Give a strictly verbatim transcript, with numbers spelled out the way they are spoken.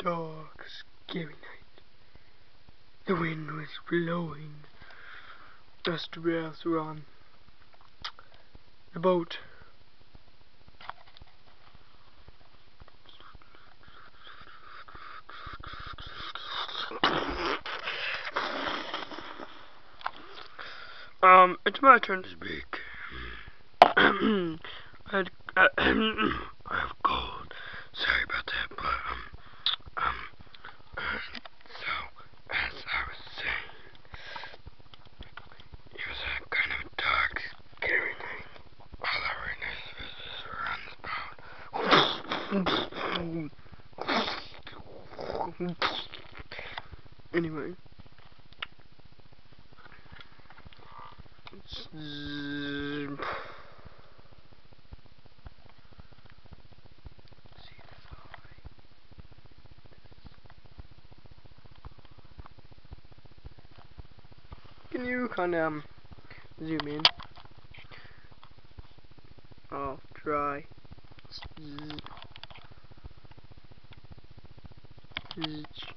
dark, scary night. The wind was blowing. Us the rails were on the boat. Um, it's my turn to speak. I had, uh, I have cold. Sorry about that, but um, um, uh, so as I was saying, it was a kind of dark, scary night. All our nurses were on the boat. Anyway. Can you kind of um, zoom in? I'll try.